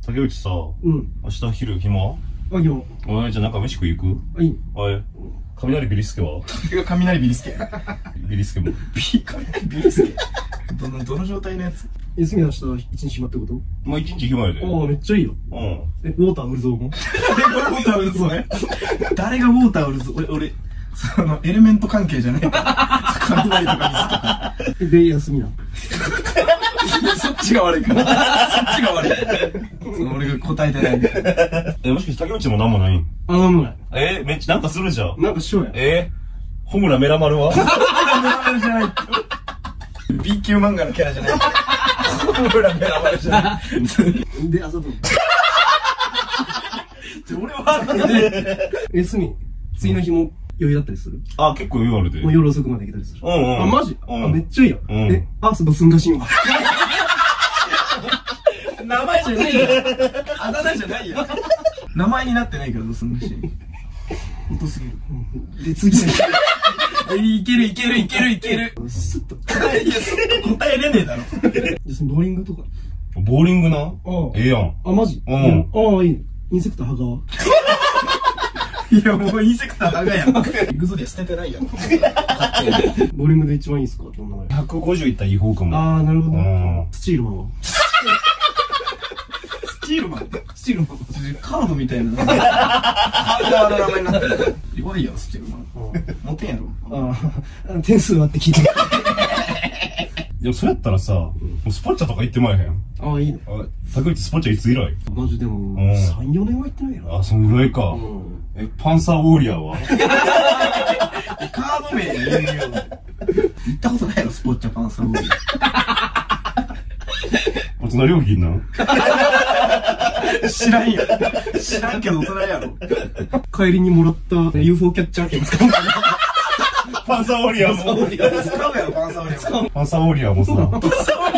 竹内さ、 うん。 明日昼暇？ あ、いいよ。 じゃあなんか飯食い行く？ あ、いい。 雷ビリスケは？ それが雷ビリスケ。 ビリスケも。 雷ビリスケ。どの状態のやつ？ 次の明日一日暇ってこと？ まあ一日暇やで。 ああ、めっちゃいいよ。 うん。 ウォーター売るぞも。 誰がウォーター売るぞね。誰がウォーター売るぞ。俺、エレメント関係じゃないから。雷とか水。で、休みな。 そっちが悪いから。そっちが悪い。俺が答えてない。 もしかして竹内もなんもないん？ あ、なんもない。 めっちゃなんかするじゃん。 なんかしようや。 ホムラメラマルは？ メラマルじゃない。B 級漫画のキャラじゃない。ホムラメラマルじゃない。 で、遊ぶ。 俺は休み。次の日も余裕だったりする？ あ、結構余裕あるで。 もう夜遅くまで行けたりする。 うん。 あ、マジ？ うん。 あ、めっちゃいいよ。そうだ、すんがしんわ。 名前じゃないよ。あだ名じゃないよ。名前になってないからどうすんのし。ほとすぎる。 で、次の日。 いける。 スッと。 いや、すっと答えれねえだろ。 じゃ、そのボーリングとか。 ボーリングな？ええやん。 あ、マジ？ うん。 ああ、いいね。インセクター羽いや、もうインセクター長やん。行くぞで捨ててないやん。 ボーリングで一番いいっすか？どんなの 150いったらいい方かも。 ああ、なるほど。 うんスチールマンは？ スチールマン。 スチールマン。 カードみたいな。ハードの名前になってる。弱いよ、スチールマン。モテんやろ。 ああ、点数はって聞いて。 でもそれやったらさ、もうスポッチャとか行ってまえへん。 ああ、いいね。 竹内スポッチャいつ以来？ マジでも、3、4年は行ってないよ。 あ、そんぐらいか。パンサーウォーリアーは？ カード名言うよ。行ったことないやろ、スポッチャパンサーウォーリ大人料金なん？ 知らんよ。知らんけど大人やろ。 帰りにもらった UFO キャッチャー券使うかな。 パンサーウォーリアーも。 使うやろ、パンサーウォーリアー。 パンサーウォーリアーもさ。 パンサーウォ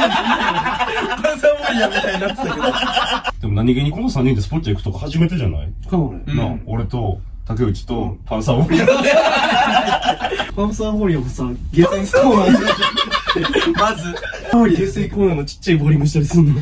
ーリアーみたいになってたけど。 でも何気にこの3人でスポッチャ行くとこ初めてじゃない？ かもね。 俺と竹内とパンサーウォーリアー。 パンサーウォーリアーもさ、ゲーセンコーナーまず、 ゲーセンコーナーのちっちゃいボーリングしたりすんの。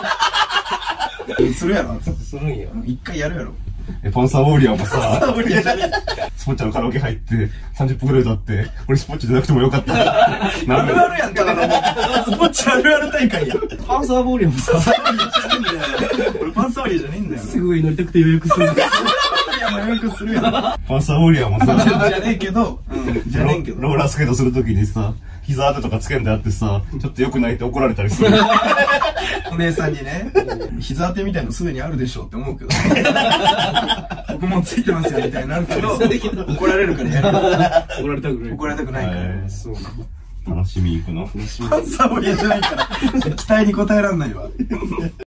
するやろ。 するんや。 一回やるやろ。 パンサーウォーリアーもさ、 ウォーリアーじゃねスポッチャのカラオケ入って30分くらい経って、俺スポッチャじゃなくてもよかった。 あるあるやん、ただの。スポッチャあるある大会や。 パンサーウォーリアーもさ、 俺パンサーウォーリアーじゃねえんだよ。 すぐ上乗りたくて予約するんだ。 いや、もう予約するやん。 パンサーウォーリアーもさ、 じゃねえけど、じゃねえけど。 ローラースケートするときにさ、膝当てとかつけんであってさ、ちょっと良くないって怒られたりする。 お姉さんにね、膝当てみたいのすでにあるでしょって思うけど。僕もついてますよみたいになるけど、怒られるからやる。 怒られたくない。 怒られたくないから。 そう。 楽しみに行くの？ パンサーウォーリアーじゃないから、期待に応えらんないわ。